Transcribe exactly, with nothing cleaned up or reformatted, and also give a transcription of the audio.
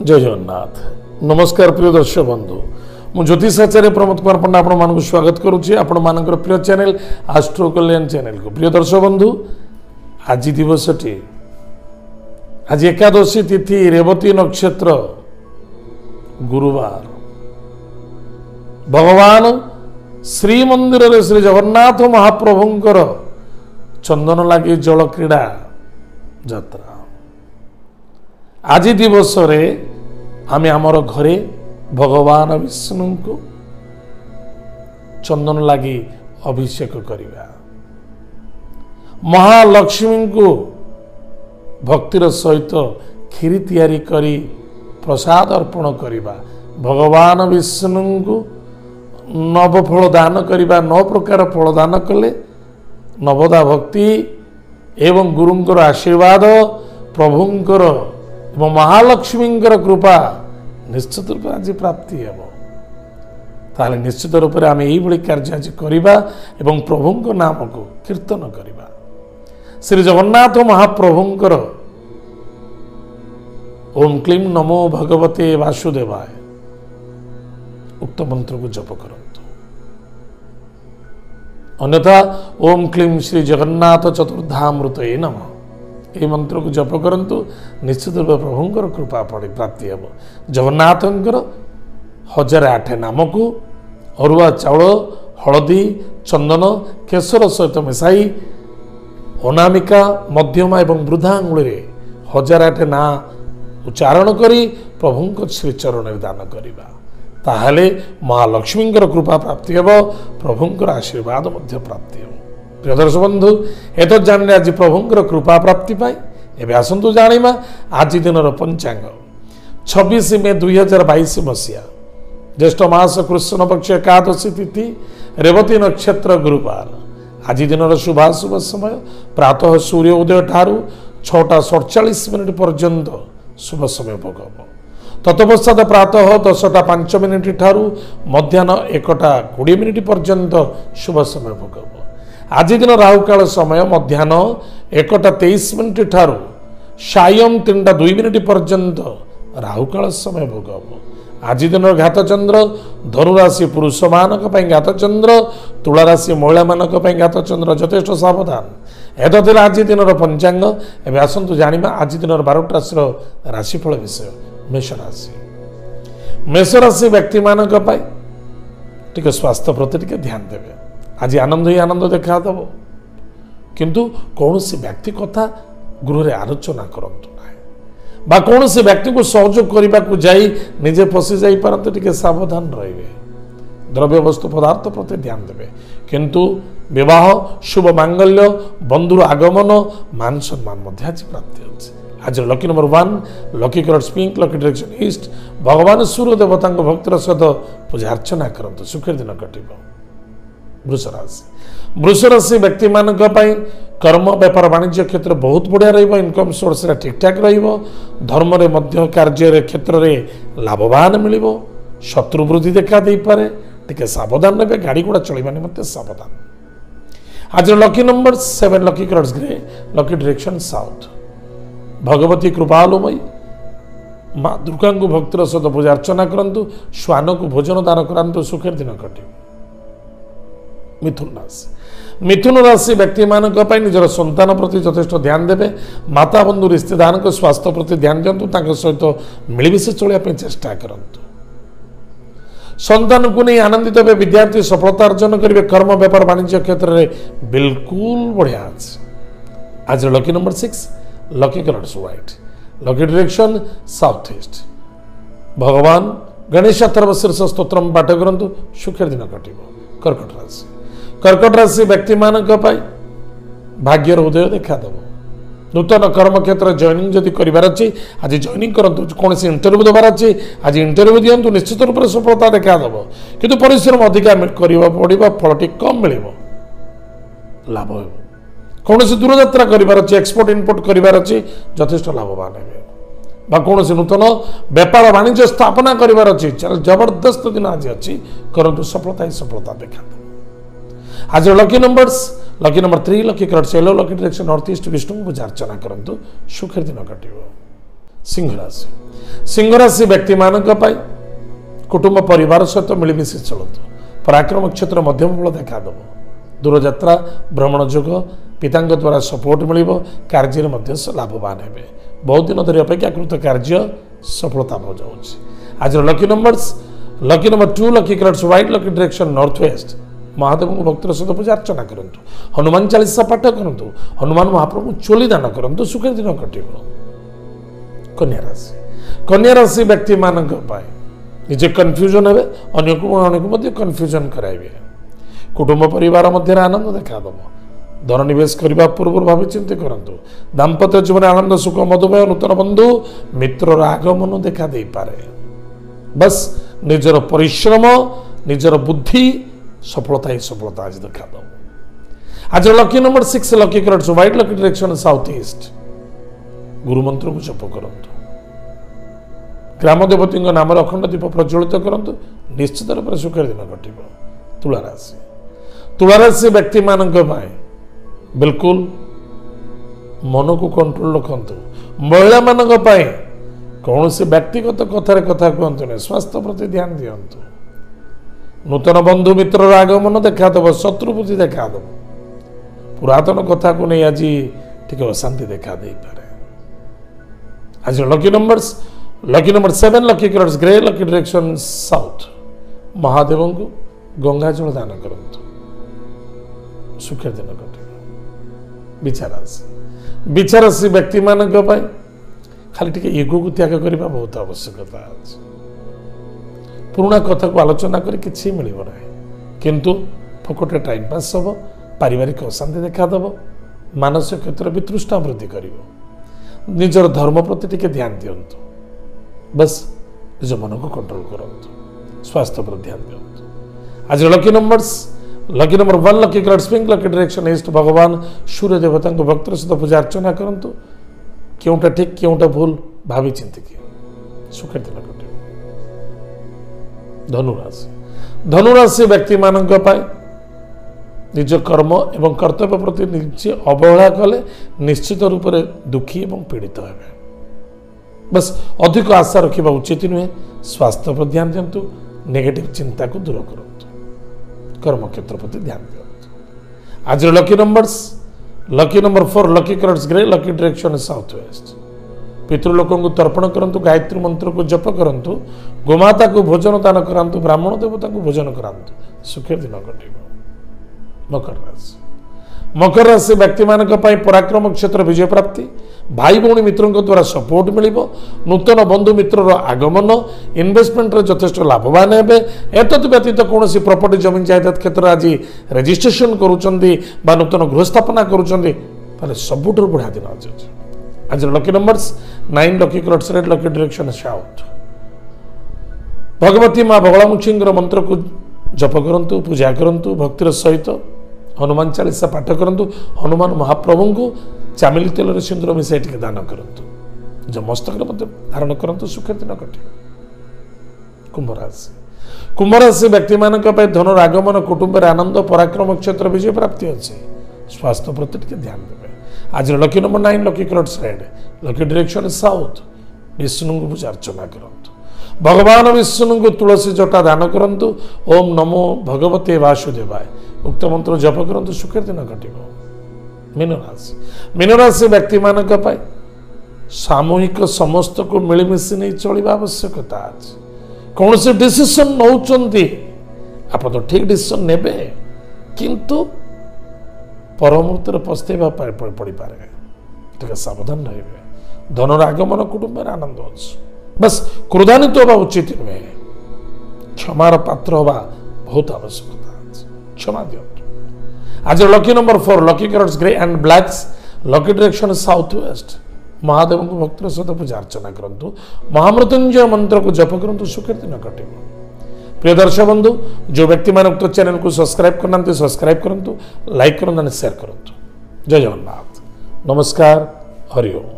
जय जगन्नाथ। नमस्कार प्रिय दर्शक बंधु, मु ज्योतिष आचार्य प्रमोद कुमार पंडा आपण मानक स्वागत करुच्ची आपण मानकर प्रिय चैनल आस्ट्रो कल्याण चैनल को। प्रिय दर्शक बंधु, आज दिवसटी आज एकादशी तिथि रेवती नक्षत्र गुरुवार। भगवान श्री मंदिर रे श्री जगन्नाथ महाप्रभुंकर चंदन लगी जल क्रीड़ा यात्रा। आज दिवस रे आमे आमर घरे भगवान विष्णु को चंदन लगी अभिषेक करिबा, महालक्ष्मी को भक्तिर सहित खीरी तैयारी करी प्रसाद अर्पण करिबा, भगवान विष्णु को नवफल दान करिबा। नौ प्रकार फल दान कले नवदा भक्ति एवं गुरुंकर आशीर्वाद प्रभुंकर एवं महालक्ष्मी कृपा निश्चित रूप आज प्राप्ति हेब। ताले निश्चित रूप से आम यही कार्य आज करवा एवं प्रभु नाम को कीर्तन करवा। श्री जगन्नाथ महाप्रभुंकर ओम क्लीं नमो भगवते वासुदेवाय उक्त मंत्र को जप करंतु। अन्यथा ओम क्लीं श्री जगन्नाथ चतुर्धामृतये नमः ये मंत्र को जप करंतु। निश्चित रूप प्रभुंकर कृपा पड़े प्राप्ति हेब। जगन्नाथंकर हजार आठ नाम को अरुआ चाउल हलदी चंदन केशर सहित मिसाई अनामिका मध्यमा एवं वृद्धा आंगुल हजार आठ ना उच्चारण करी प्रभु श्रीचरण दान करवा। ताहले महालक्ष्मी कृपा प्राप्ति हेब, प्रभुंकर आशीर्वाद मध्य प्राप्ति हेब। प्रिय दर्शक बंधु, एत जाने आज प्रभुंकर कृपा प्राप्ति पाई एवं आसतु जाना आज दिन पंचांग छब्बीस मे दुई हजार बैश मसीहा ज्येष्ठ मास कृष्ण पक्ष एकादशी तिथि रेवती नक्षत्र गुरुवार। आज दिन शुभाशुभ समय प्रातः सूर्य उदय ठारू छटा सड़चाश मिनिट पर्यंत शुभ समय भोग हम। तत्पश्चात प्रातः दसटा पांच मिनिट ठारू मध्याह्न एकटा कोड़े मिनिट पर्यंत शुभ समय भोग हम। आज दिन राहुकाल समय मध्याह्न एकटा तेईस मिनिट ठारू सायं तीन टा दुई मिनिट पर्यंत राहुकाल समय भोग हम। आज दिन घात चंद्र धनुराशि पुरुष मानक घात चंद्र, तुला राशि महिला मानक घात चंद्र यथेष्ट सावधान। एतद आज दिन पंचांग एवं आसतु जाना आज दिन बारट राशि राशिफल विषय। मेष राशि मेष राशि व्यक्ति मानक टिके स्वास्थ्य प्रति टिके ध्यान देवे। आज आनंद ही आनंद देखा दब, किंतु कौन सी व्यक्ति कथा गृह आलोचना करंतु ना बा कौन सी व्यक्ति को सहयोग करने को जाई निजे फसी जाई पारंतु टिके सावधान रहिबे। द्रव्य वस्तु पदार्थ प्रति ध्यान देवे, किंतु विवाह शुभ मांगल्य बंधुर आगमन मान सम्मान मध्य आज प्राप्ति होछि। आज lucky number one lucky colour pink lucky direction east. भगवान सूर्य देवता भक्तर सहित पूजा अर्चना करंतु, सुखर दिन कटिबो। वृष राशि वृष राशि व्यक्ति मानक कर्म व्यापार वाणिज्य क्षेत्र बहुत बढ़िया रहिबो। इनकम सोर्स ठीक ठाक रहिबो। धर्म रे मध्य कार्य क्षेत्र रे लाभवान मिलिबो। शत्रु वृद्धि देखा दे पारे, टिके सावधान रहे। गाड़ी घोड़ा चलवा निमंते सावधान। आज lucky number seven lucky colours grey lucky direction south. भगवती कृपालुमयी माँ दुर्गा को भक्तर सहित पूजा अर्चना करंतु। श्वान को भोजन दान करंतु, सुखर दिन कटिबो। मिथुन राशि मिथुन राशि व्यक्ति मानक निजर संतान प्रति यथेष्ट ध्यान देवे। माता बंधु रिश्तेदार को स्वास्थ्य प्रति ध्यान दिंतु, सहित मिलमिशे चलने चेष्टा करंतु। संतान को नहीं आनंदित हे। विद्यार्थी सफलता अर्जन करेंगे। कर्म व्यापार वाणिज्य क्षेत्र में बिल्कुल बढ़िया अच्छे। आज lucky number six lucky colours white lucky direction south east. भगवान गणेश अथर्वशीर्ष स्तोत्रम पाठ करंतु, सुखर दिन कटिबो। कर्कट राशि कर्कट राशि व्यक्ति मानक भाग्यर उदय देखा दब। नूतन कर्म क्षेत्र जॉइनिंग जदि कर आज जॉइनिंग करूँ। कौन सी इंटरव्यू देवार अच्छी आज इंटरव्यू दिंतु, निश्चित रूप से सफलता देखा दब, किंतु परिश्रम अधिका पड़ा फल टी कम मिल लाभ हो। कौन सी दूर यात्रा करार अच्छी एक्सपोर्ट इनपोर्ट करार अच्छी यथेष्ट लाभवान है। कौन सी नूतन व्यापार वाणिज्य स्थापना करार अच्छी जबरदस्त दिन आज अच्छी करूँ। सफलता ही सफलता देखा। आज lucky numbers lucky number three lucky colour yellow lucky direction north east Vishnu पूजा अर्चना करंतु, सुखर दिन कटिबो। सिंह राशि सिंह राशि व्यक्ति मानक कुटुंब परिवार सहित मिलमिशि चलतु पराक्रम क्षेत्र मध्यम फल देखादेव दूरयात्रा भ्रमण जोग पिता द्वारा सपोर्ट मिल कार्य लाभवान हे बहुत दिन धरी अपेक्षाकृत कार्य सफलता बजाऊ आज lucky numbers lucky number two lucky colours white lucky direction north west Mahadev को भक्तर सहित पूजा अर्चना करूँ हनुमान चालीसा पाठ करूँ हनुमान महाप्रभु चोली दान करूँ सुखर दिन कट कन्या राशि कन्या राशि व्यक्ति मानक निजे कन्फ्यूजन हे अनेक कन्फ्यूजन कराइबे कुटुंब परिवार मध्य आनंद देखादेव धन निवेश करने पूर्व भाव चिंता करूँ दाम्पत्य जीवन आनंद सुख मधुमेह नूतन बंधु मित्र आगमन देखा दे पारे बस निजर परिश्रम निजर बुद्धि सफलता ही सफलता आज देखा दो आज lucky number six lucky colours white lucky direction south east गुरु मंत्र को जप करूँ ग्राम देवती नाम अखंड दीप प्रज्वलित करूँ निश्चित रूप से सुखर दिन घट तुला राशि तुला राशि व्यक्ति मानक बिल्कुल मन को कंट्रोल रखु महिला मानक कौन से व्यक्तिगत कथार कथा कहतु स्वास्थ्य प्रति ध्यान दिंतु नूतन बंधु मित्र आगमन देखादेव शत्रु बुद्धि देखादेव पुरातन कथा को नहीं आज टे अशांति देखा दे पारे आज lucky numbers lucky number seven lucky colours grey lucky direction south Mahadev को गंगा जल दान करूँ सुखर दिन कटे विचारासी विचारासी व्यक्ति मानक खाली टे इगो को त्याग करने बहुत आवश्यकता अच्छे पुराना कथा को आलोचना कर कि मिल ना किंतु फकटे टाइम पास हम पारिवारिक अशांति देखादेव मानसिक क्षेत्र भी तृष्णा वृद्धि कर निजर धर्म प्रति टिके ध्यान दिंतु बस निज मन को कंट्रोल करूँ स्वास्थ्य पर ध्यान दिंतु आज lucky numbers lucky number one lucky colours pink lucky direction east भगवान सूर्य देवता को भक्त सहित पूजा अर्चना करूँ क्योंटा ठीक क्योंटा भूल भावी चिंतिक सुखर दिन कटे धनुराशि धनुराशि व्यक्ति मानक निज कर्म एवं कर्तव्य प्रति निजे अवहेला कले निश्चित रूप से दुखी एवं पीड़ित हे बस अधिक आशा रखा उचित नुहे स्वास्थ्य पर ध्यान दिंतु नेगेटिव चिंता को दूर करूँ कर्म क्षेत्र प्रति ध्यान दिंतु आज lucky numbers lucky number four lucky colours grey lucky direction south west पितृलोकों को तर्पण करंतु गायत्री मंत्र को जप करंतु गोमाता को भोजन दान करांतु ब्राह्मण देवता को भोजन करांतु सुखर दिन घटे मकर राशि मकर राशि व्यक्ति मानक पराक्रम क्षेत्र विजय प्राप्ति भाई भौणी मित्रों द्वारा सपोर्ट मिल नूतन बंधु मित्र आगमन इन्वेस्टमेंट यथेष लाभवान हे एतद व्यतीत कौन प्रॉपर्टी जमीन जायदाद क्षेत्र आज रेजिस्ट्रेशन करुँच नूतन गृह स्थापना करुँच सबुठ बढ़िया दिन आज आज lucky numbers nine lucky colours red lucky direction south Bhagwati माँ बगलामुखी मंत्र को जप करूँ पूजा करूँ भक्तिर सहित हनुमान चालीसा पाठ करूँ हनुमान महाप्रभु को चामिली तेल सिंदूर मिसाई टे दान करूँ जो मस्तक धारण करूँ सुखर दिन कटे कुंभ राशि कुंभ राशि व्यक्ति मानक धन आगमन कुटुंब आनंद पराक्रम क्षेत्र विजय प्राप्ति अच्छे स्वास्थ्य प्रति टे ध्यान देवे आज lucky number nine lucky colours red lucky direction south Vishnu को पूजा अर्चना करूँ भगवान विष्णु को तुलसी जटा दान करूँ ओम नमो भगवते वासुदेवाय उक्त मंत्र जप करूँ सुखर दिन कटे मीन राशि मीन राशि व्यक्ति मानक सामूहिक समस्त को मिलमिशि नहीं चलवा आवश्यकता आज कौन से डिसीजन नौ आप तो ठीक डिसीजन ने किंतु परमुहूर्त पस्तेवा पड़ पारे टे सावधान रहे धनर आगमन कुटुंब आनंद अच्छे बस क्रोधान्वित होगा उचित नुहे क्षमार पात्र होगा बहुत आवश्यकता क्षमा दिंतु आज lucky number four lucky colours grey and blacks lucky direction south west Mahadev को भक्त सहित पूजा अर्चना करूँ महामृत्युंजय मंत्र को जप करूँ सुखर दिन कटे प्रिय दर्शक बंधु जो व्यक्ति मान उक्त चैनल को सब्सक्राइब करना सब्सक्राइब करूँ लाइक करूँ शेयर करूँ जय जगन्नाथ नमस्कार हरि ओम।